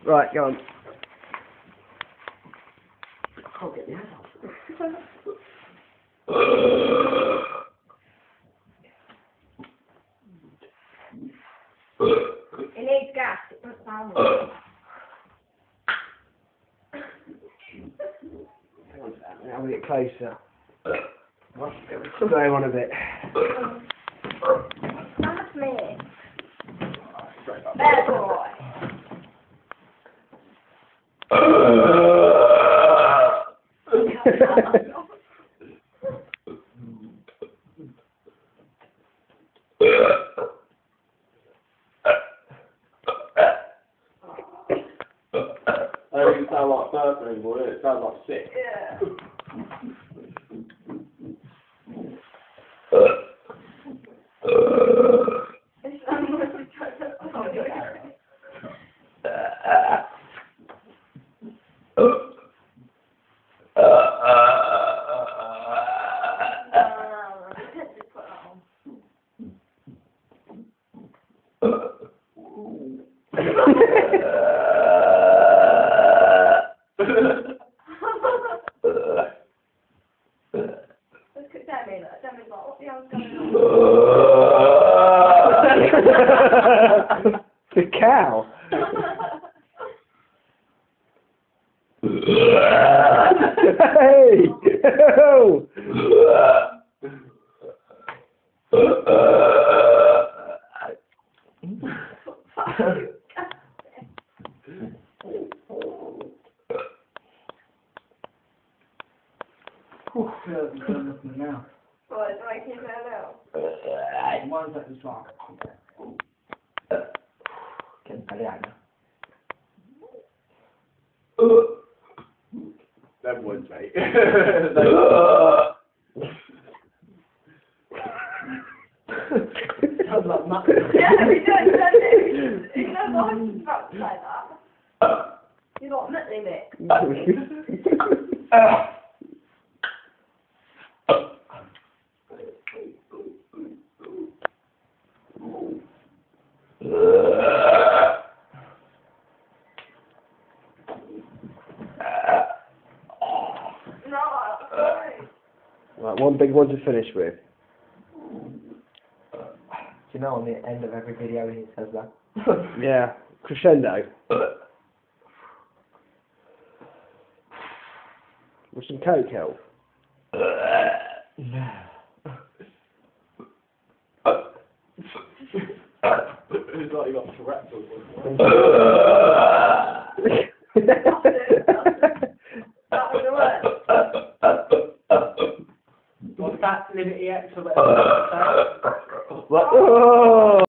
Right, go on. I can't get the head off. It needs gas. It doesn't sound good. Now we get closer. Go on a bit. That's me. Bad boy. I don't even sound like burping anymore, it sounds like sick. Yeah. It's almost Look at Demi, look. Demi's like, what the hell's going on? The cow. Hey! Oh! Now. What, do I keep it now? Mine's like this long. Getting better at Them ones, mate. Sounds like nothing. Yeah, we don't do it. You know what I'm about to say that? You got Nutley mix. No, sorry. Right, one big one to finish with. Do you know on the end of every video he says that? Yeah, crescendo. With some coke help. No. It's like you got Tourette's or something. That was the worst. What's that? Liberty X or whatever. What? Oh!